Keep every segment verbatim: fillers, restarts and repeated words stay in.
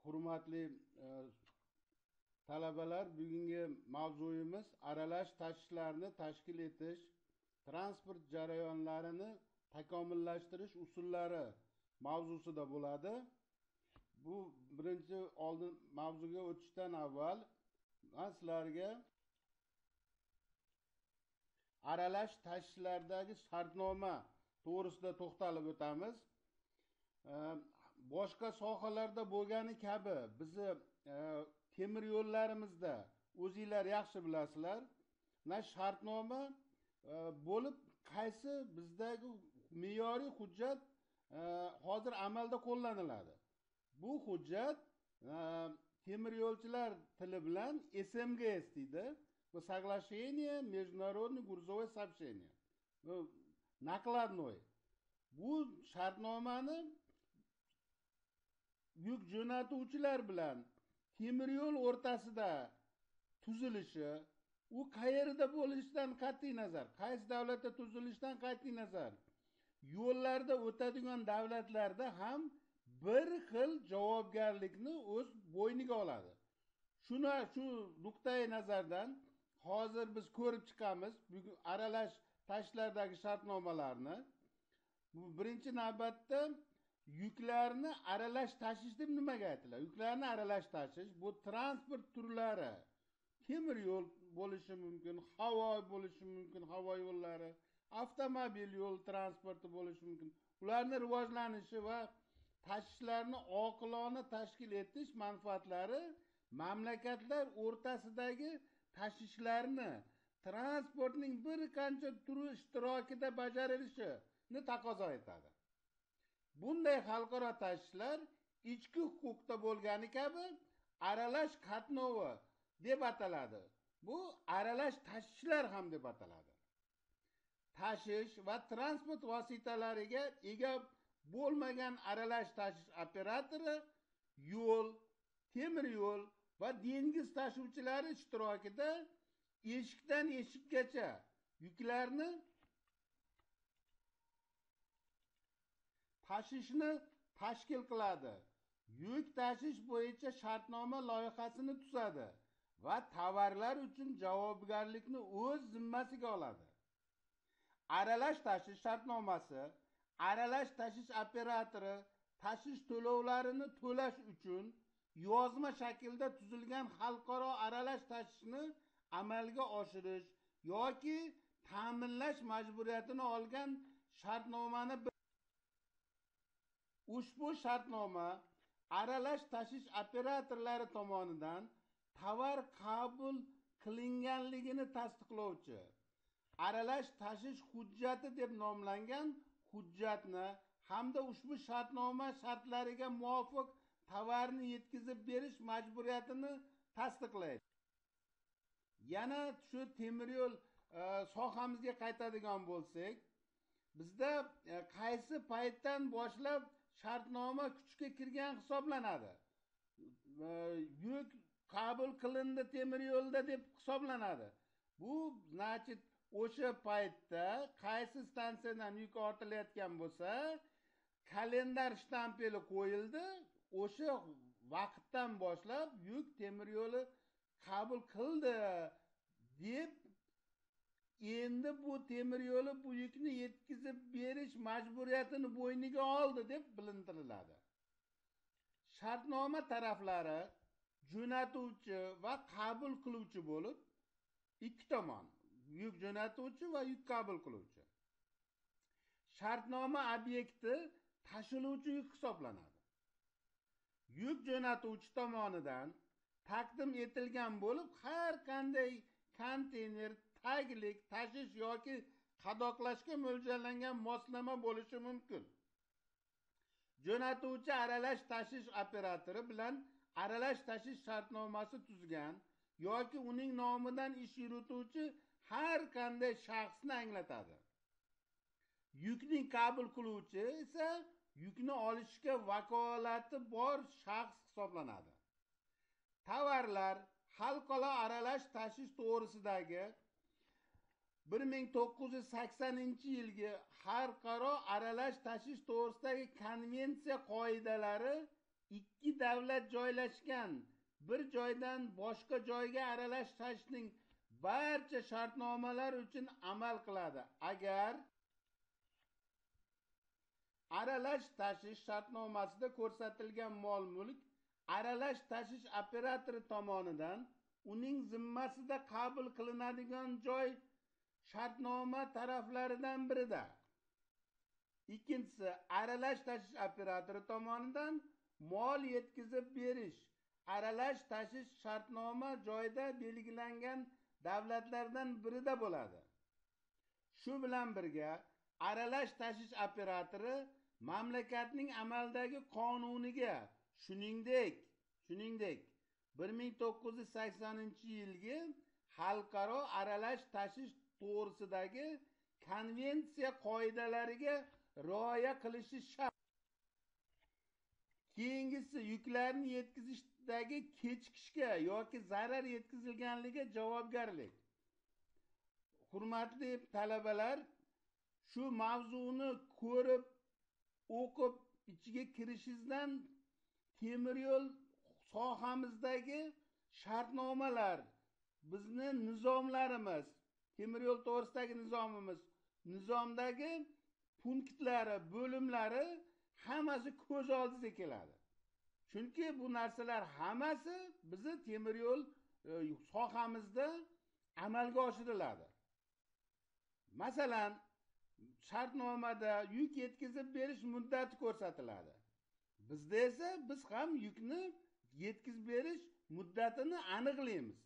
Hurmatli e, talabalar, bugungi mavzuyimiz aralash tashishlarni tashkil etish, transport jarayonlarini takomillashtirish usullari mavzusida bo'ladi. Bu birinchi oldin mavzuga o'tishdan avval men sizlarga aralash tashishlardagi shartnoma to'g'risida to'xtalib o'tamiz. Boshqa sohalarda bo'lgani kabi bizni e, temir yo'llarimizda o'zinglar yaxshi bilasizlar, na shartnoma e, bo'lib qaysi bizdagi me'yoriy hujjat e, hozir amalda qo'llaniladi. Bu hujjat e, temir yo'lchilar tili bilan S M G S deydi. Bu Соглашение международной грузовой сообщения. Nakladnoy. Bu shartnomani yuk jo'natuvchilar bilan temir yo'l o'rtasida tuzilishi, u qayerda bo'lishidan qat'iy nazar, qaysi davlatda tuzilishidan qat'iy nazar, yo'llarda o'tadigan davlatlarda ham bir xil javobgarlikni o'z bo'yniga oladi. Shuna shu nuqtai nazardan hozir biz ko'rib chiqamiz bugun aralash tashishlardagi shartnomalarni. Bu birinchi navbatda yuklarni aralash tashish deb nimaga aytiladi? Yuklarni aralash tashish bu transport turlari. Temir yo'l bo'lishi mumkin, havo bo'lishi mumkin, havo yo'llari, avtomobil yo'l transporti bo'lishi mumkin. Ularning rivojlanishi va tashishlarni oqilona tashkil etish manfaatlari mamlakatlar o'rtasidagi tashishlarni transportning bir qancha turi ishtirokida bajarilishini taqozo etadi. Bunday xalqaro tashishlar ichki huquqda bo'lgani kabi aralash qatnovi deb ataladi. Bu aralash tashishlar ham deb ataladi. Tashish va transport vositalariga ega bo'lmagan aralash tashish operatori yo'l, temir yo'l va dengiz tashuvchilari ishtirokida eshikdan eshikgacha yuklarni tashishni tashkil qiladi. Yuk tashish bo'yicha shartnoma loyihasini tuzadi va tovarlar uchun javobgarlikni o'z zimmasiga oladi. Aralash tashish shartnomasi aralash tashish operatori tashish to'lovlarini to'lash uchun yozma shaklda tuzilgan xalqaro aralash tashishni amalga oshirish yoki ta'minlash majburiyatini olgan shartnomani ushbu shartnoma aralash tashish operatorlari tomonidan tovar qabul qilinganligini tasdiqlovchi aralash tashish hujjati deb nomlangan hujjatni hamda ushbu shartnoma shartlariga muvofiq tovarni yetkazib berish majburiyatini tasdiqlaydi. Yana shu temir yo'l e, sohamizga qaytadigan bo'lsak, bizda e, qaysi paytdan boshlab shartnoma kuchga kirgan hisoblanadi? E, yuk qabul qilindi temir yo'lda deb hisoblanadi. Bu значит o'sha paytda qaysi stansiyadan yuk ortilayotgan bo'lsa, kalendar shtampeli qo'yildi. O'sha vaqtdan boshlab yuk temir yo'li qabul qildi deb endi bu temir yo'li bu yukni yetkazib berish majburiyatini bo'yniga oldi deb bilintiriladi. Shartnoma taraflari jo'natuvchi va qabul qiluvchi bo'lib ikki tomon, yuk jo'natuvchi va yuk qabul qiluvchi. Shartnoma obyekti tashiluvchi yuk hisoblanadi. Yuk jo'natuvchi tomonidan taqdim etilgan bo'lib, har qanday konteyner, taglik, tashish yoki qadoqlashga mo'ljallangan moslama bo'lishi mumkin. Jo'natuvchi aralash tashish operatori bilan aralash tashish shartnomasi tuzgan yoki uning nomidan ish yurituvchi har qanday shaxsni anglatadi. Yukning qabul qiluvchi esa yukni olishga vakolati bor shaxs hisoblanadi. Tovarlar xalqaro aralash tashish to'g'risidagi bir ming to'qqiz yuz saksoninchi yilgi xalqaro aralash tashish to'g'risidagi konvensiya qoidalari ikki davlat joylashgan bir joydan boshqa joyga aralash tashishning barcha shartnomalar uchun amal qiladi. Agar aralash tashish shartnomasida ko'rsatilgan mol-mulk aralash tashish operatori tomonidan uning zimmasida qabul qilinadigan joy shartnoma taraflaridan birida. Ikkinchisi, aralash tashish operatori tomonidan mol yetkazib berish aralash tashish shartnoma joyda belgilangan davlatlardan birida bo'ladi. Shu bilan birga aralash tashish operatori mamlakatning amaldagi qonuniga, shuningdek, shuningdek bir ming to'qqiz yuz saksoninchi yilgi xalqaro aralash tashish to'g'risidagi konvensiya qoidalariga rioya qilishi shart. Keyingisi, yuklarni yetkazishdagi kechikishga yoki zarar yetkazilganligiga javobgarlik. Hurmatli talabalar, shu mavzuni ko'rib, o'qib, ichiga kirishingizdan temir yo'l sohamizdagi shartnomalar, bizni nizomlarimiz, temir yo'l to'g'risidagi nizomimiz, nizomdagi punktlari, bo'limlari hammasi ko'z oldingizga keladi. Chunki bu narsalar hammasi bizni temir yo'l e, sohamizda amalga oshiriladi. Masalan, shartnomada yuk yetkazib berish muddati ko'rsatiladi. Bizda esa biz ham yukni yetkazib berish muddatini aniqlaymiz.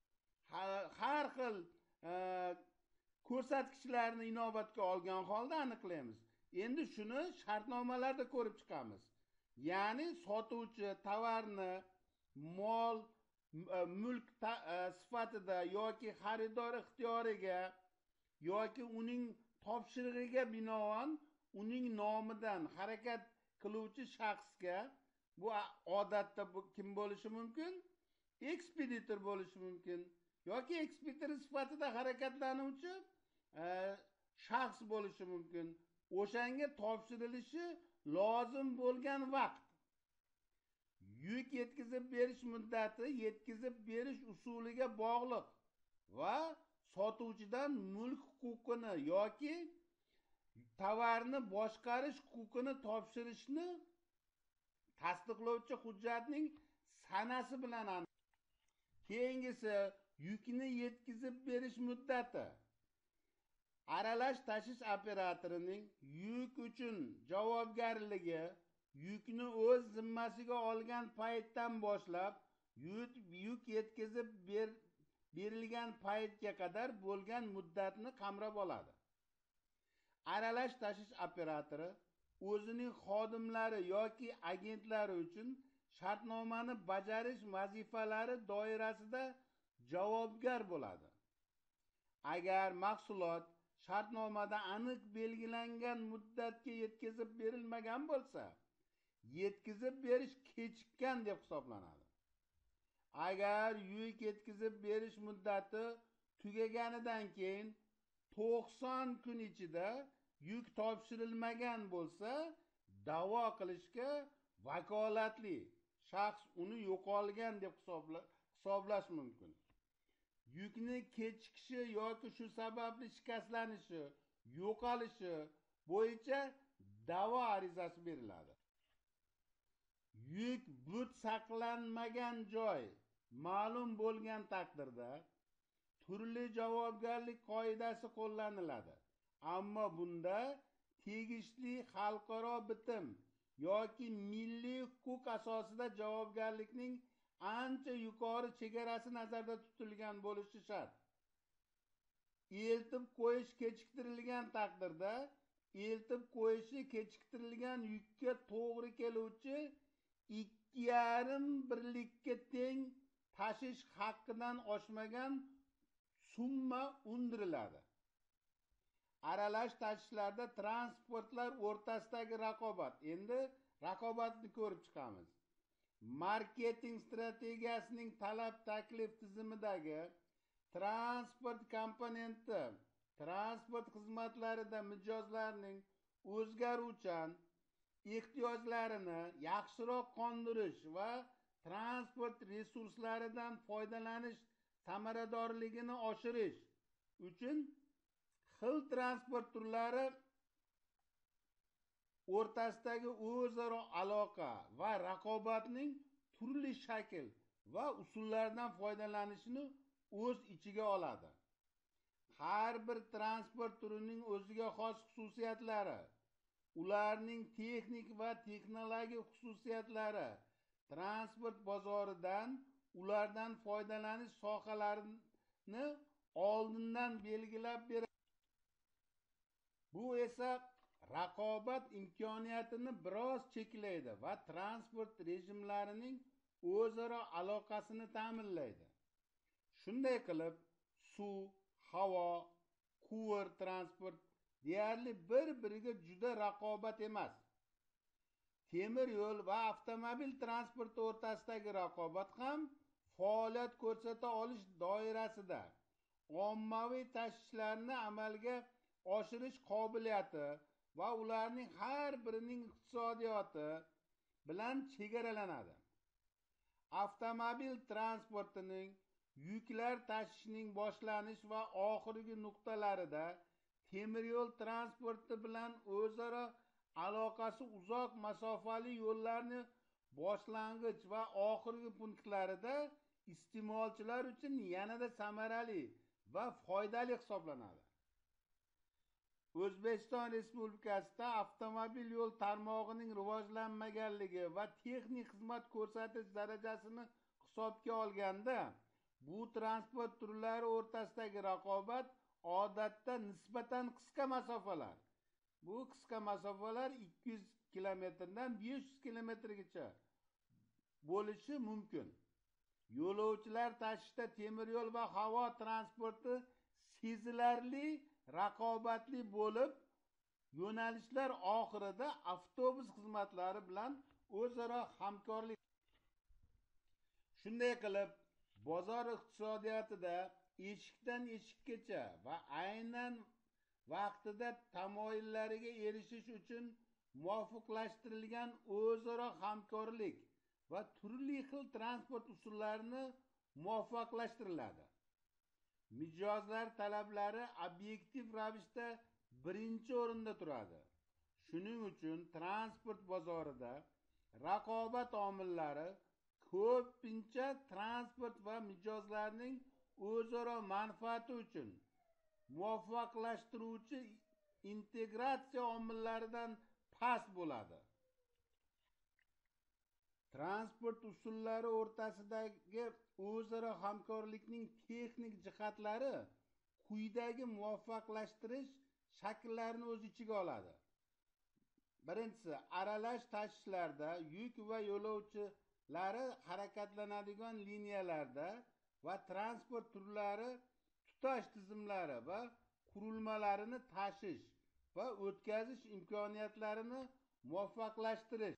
Har xil e, ko'rsatkichlarni inobatga olgan holda aniqlaymiz. Endi shuni shartnomalarda ko'rib chiqamiz. Ya'ni sotuvchi tovarni mol mulk sifatida yoki xaridor ixtiyoriga yoki uning topshirig'iga binoan uning nomidan harakat qiluvchi shaxsga, bu odatda bu kim bo'lishi mumkin? Ekspeditor bo'lishi mumkin yoki ekspeditor sifatida harakatlanuvchi e, shaxs bo'lishi mumkin. O'shanga topshirilishi lozim bo'lgan vaqt, yuk yetkazib berish muddati yetkazib berish usuliga bog'liq va sotuvchidan mulk huquqini yoki tovarni boshqarish huquqini topshirishni tasdiqlovchi hujjatning sanasi bilan aniq. Keyingisi, yukni yetkazib berish muddati. Aralash tashish operatorining yuk uchun javobgarligi yukni o'z zimmasiga olgan paytdan boshlab yuk yetkazib ber, berilgan paytga qadar bo'lgan muddatni qamrab oladi. Aralash tashish operatori o'zining xodimlari yoki agentlari uchun shartnomani bajarish vazifalari doirasida javobgar bo'ladi. Agar mahsulot shartnomada aniq belgilangan muddatga yetkazib berilmagan bo'lsa, yetkazib berish kechikkan deb hisoblanadi. Agar yuk yetkazib berish muddati tugaganidan keyin to'qson kun ichida yuk topshirilmagan bo'lsa, da'vo qilishga vakolatli shaxs uni yo'qolgan deb hisoblash mumkin. Yukni kechikishi yoki shu sababli shikastlanishi, yo'qolishi bo'yicha da'vo arizasi beriladi. Yuk but saqlanmagan joy ma'lum bo'lgan taqdirda turli javobgarlik qoidasi qo'llaniladi. Ammo bunda tegishli xalqaro bitim yoki milliy huquq asosida javobgarlikning ancha yuqori chegarasi nazarda tutilgan bo'lishi shart. Eltib qo'yish kechiktirilgan taqdirda eltib qo'yishi kechiktirilgan yukka to'g'ri keluvchi ikki yarim birlikka teng tashish haqqidan oshmagan summa undiriladi. Aralash tashishlarda transportlar o'rtasidagi raqobat. Endi raqobatni ko'rib chiqamiz. Marketing strategiyasining talab taklif tizimidagi transport komponenti transport xizmatlarida mijozlarning o'zgaruvchan ehtiyojlarini yaxshiroq qondirish va transport resurslaridan foydalanish samaradorligini oshirish uchun xil transport turlari o'rtasidagi o'zaro aloqa va raqobatning turli shakl va usullaridan foydalanishni o'z ichiga oladi. Har bir transport turining o'ziga xos xususiyatlari, ularning texnik va texnologik xususiyatlari transport bozoridan ulardan foydalanish sohalarini oldindan belgilab beradi. Bu esa raqobat imkoniyatini biroz cheklaydi va transport rejimlarining o'zaro aloqasini ta'minlaydi. Shunday qilib, suv, havo, quvur transport deyarli bir-biriga juda raqobat emas. Temir yo'l va avtomobil transporti o'rtasidagi raqobat ham faoliyat ko'rsata olish doirasida ommaviy tashishlarni amalga oshirish qobiliyati va ularning har birining iqtisodiyoti bilan chegaralanadi. Avtomobil transportining yuklar tashishning boshlanish va oxirgi nuqtalarida temir yo'l transporti bilan o'zaro aloqasi uzoq masofali yo'llarni boshlang'ich va oxirgi punktlarida iste'molchilar uchun yanada samarali va foydali hisoblanadi. O'zbekiston Respublikasida avtomobil yo'l tarmog'ining rivojlanmaganligi va texnik xizmat ko'rsatish darajasini hisobga olganda, bu transport turlari o'rtasidagi raqobat odatda nisbatan qisqa masofalar. Bu qisqa masofalar ikki yuz kilometrdan besh yuz kilometrgacha bo'lishi mumkin. Yo'lovchilar tashishda temir yo'l va havo transporti sezilarli raqobatli bo'lib, yo'nalishlar oxirida avtobus xizmatlari bilan o'zaro hamkorlik. Shunday qilib, bozor iqtisodiyotida eshikdan eshikkacha va aynan vaqtida tamoyillariga erishish uchun muvofiqlashtirilgan o'zaro hamkorlik va turli xil transport usullarini muvofiqlashtiriladi. Mijozlar talablari obyektiv ravishda birinchi o'rinda turadi. Shuning uchun transport bozorida raqobat omillari ko'pincha transport va mijozlarning o'zaro manfaati uchun muvofiqlashtiruvchi integratsiya omillaridan past bo'ladi. Transport usullari o'rtasidagi o'zaro hamkorlikning texnik jihatlari quyidagi muvofiqlashtirish shakllarini o'z ichiga oladi. Birinchisi, aralash tashishlarda yuk va yo'lovchilari harakatlanadigan liniyalarda va transport turlari tutash tizimlari va qurilmalarini tashish va o'tkazish imkoniyatlarini muvofiqlashtirish.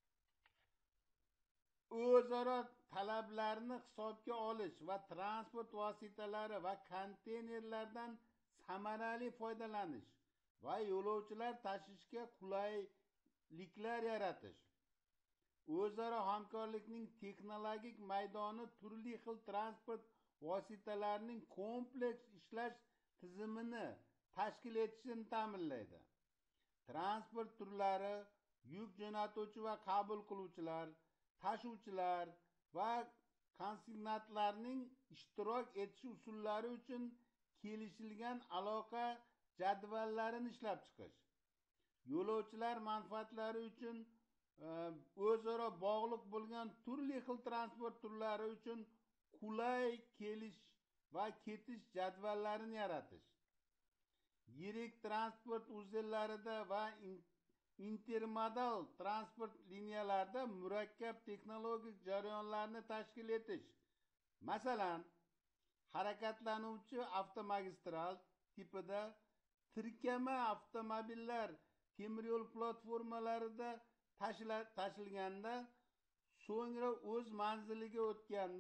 O'zaro talablarni hisobga olish va transport vositalari va konteynerlardan samarali foydalanish va yo'lovchilar tashishga qulayliklar yaratish. O'zaro hamkorlikning texnologik maydoni turli xil transport vositalarining kompleks ishlash tizimini tashkil etishini ta'minlaydi. Transport turlari yuk jo'natuvchi va qabul qiluvchilar, tashuvchilar va konsignatlarning ishtirok etish usullari uchun kelishilgan aloqa jadvallarini ishlab chiqish. Yo'lovchilar manfaatlari uchun o'zaro bog'liq bo'lgan turli xil transport turlari uchun qulay kelish va ketish jadvallarini yaratish. Yirik transport uzillarida va intermodal transport liniyalarida murakkab texnologik jarayonlarni tashkil etish. Masalan, harakatlanuvchi avtomagistral tipida tirkama avtomobillar temir yo'l platformalarida tashilganda, so'ngra o'z manziliga o'tganda.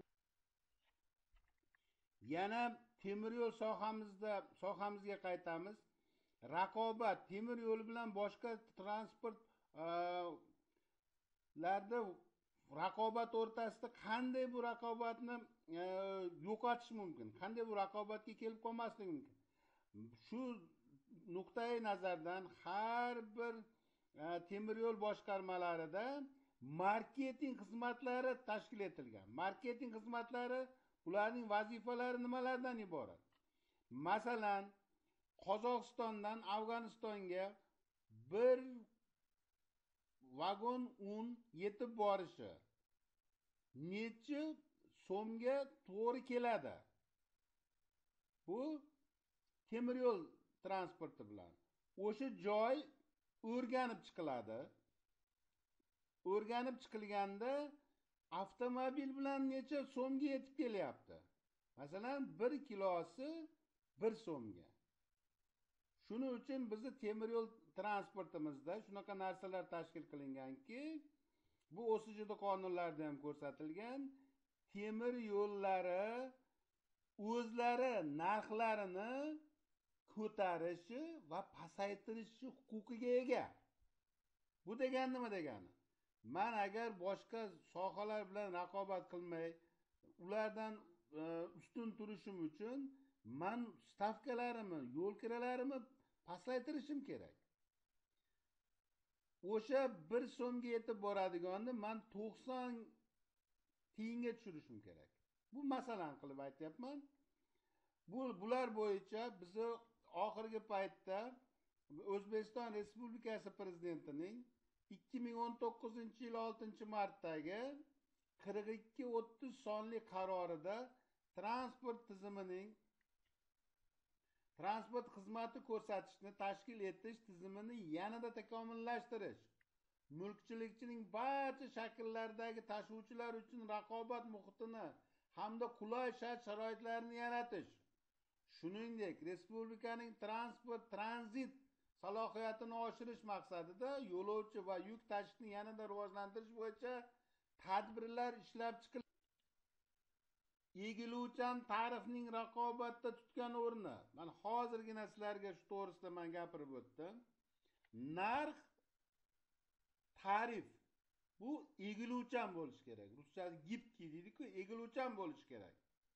Yana temir yo'l sohamizda sohamizga qaytamiz. Raqobat temir yo'l bilan boshqa transport larda raqobat o'rtasida qanday bu raqobatni e, yo'qotish mumkin, qanday bu raqobatga kelib qolmasligi mumkin. Shu nuqtai nazardan har bir e, temir yo'l boshqarmalarida marketing xizmatlari tashkil etilgan. Marketing xizmatlari, ularning vazifalari nimalardan iborat? Masalan, Qozog'istondan Afg'onistonga bir vagon un yetib borishi necha so'mga to'g'ri keladi? Bu temir yo'l transporti bilan o'sha joy o'rganib chiqiladi. O'rganib chiqilganda avtomobil bilan necha so'mga yetib kelyapti? Masalan, bir kilosi bir so'mga. Shuning uchun bizni temir yo'l transportimizda shunaqa narsalar tashkil qilinganki, bu O S J qonunlarida ham ko'rsatilgan, temir yo'llari o'zlari narxlarini ko'tarishi va pasaytirishi huquqiga ega. Bu degani nima degani? Men agar boshqa sohalar bilan raqobat qilmay, ulardan e, ustun turishim uchun men stavkalarimni, yo'l kiralarimni pasaytirishim kerak. O'sha bir so'mga yetib boradiganda men to'qson tiyinga tushirishim kerak. Bu masalan qilib aytyapman. Bu bular bo'yicha bizni oxirgi paytda O'zbekiston Respublikasi Prezidentining ikki ming o'n to'qqizinchi yil oltinchi martdagi qirq ikki o'ttiz sonli qarorida transport tizimining transport xizmati ko'rsatishni tashkil etish tizimini yanada takomillashtirish, mulkchilikchining barcha shakllaridagi tashuvchilar uchun raqobat muhitini hamda qulay shart-sharoitlarni yaratish, shuningdek respublikaning transport tranzit salohiyatini oshirish maqsadida yo'lovchi va yuk tashishni yanada rivojlantirish bo'yicha tadbirlar ishlab chiqildi. Egiluvchan tarifning raqobatda tutgan o'rni. Men hozirgina sizlarga shu to'g'risida men gapirib o'tdim. Narx, tarif bu egiluvchan bo'lishi kerak. Ruschada gibki deydi-ku, egiluvchan bo'lishi kerak.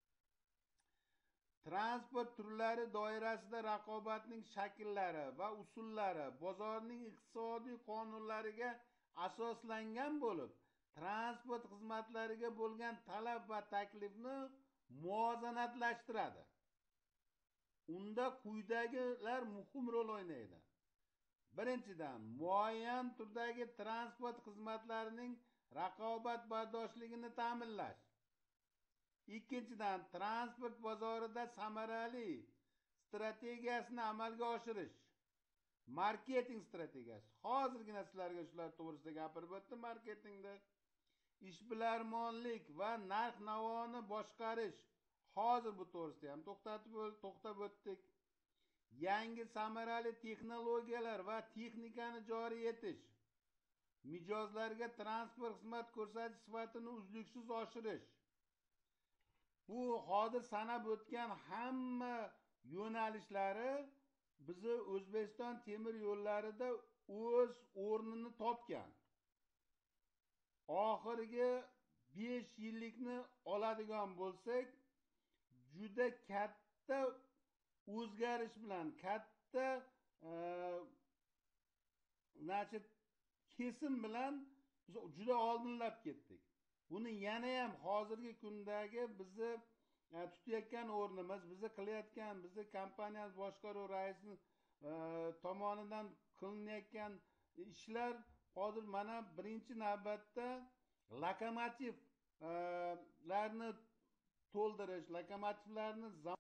Transport turlari doirasida raqobatning shakllari va usullari bozorning iqtisodiy qonunlariga asoslangan bo'lib, transport xizmatlariga bo'lgan talab va taklifni muvozanatlashtiradi. Unda quyidagilar muhim rol o'ynaydi. Birinchidan, muayyan turdagi transport xizmatlarining raqobatbardoshligini ta'minlash. Ikkinchidan, transport bozorida samarali strategiyasini amalga oshirish. Marketing strategiyasi. Hozirgina sizlarga shular to'g'risida gapirib o'tdim marketingda. Ishbilarmonlik va narx-navoni boshqarish. Hozir bu to'g'risida ham to'xtatib to'xtab o'tdik. Yangi samarali texnologiyalar va texnikani joriy etish. Mijozlarga transport xizmat ko'rsatish sifatini uzluksiz oshirish. Bu hozir sanab o'tgan hamma yo'nalishlari bizi O'zbekiston temir yo'llarida o'z o'rnini topgan. Oxirgi besh yillikni oladigan bo'lsak, juda katta o'zgarish bilan, katta e, значит, kesim bilan biz juda oldinlab ketdik. Buni yana ham hozirgi kundagi bizni e, tutayotgan o'rnimiz, bizni qilayotgan, bizni kompaniyamiz boshqaruv raisi e, tomonidan qilinayotgan ishlar hozir mana birinchi navbatda lokomotivlarni to'ldirish, lokomotivlarni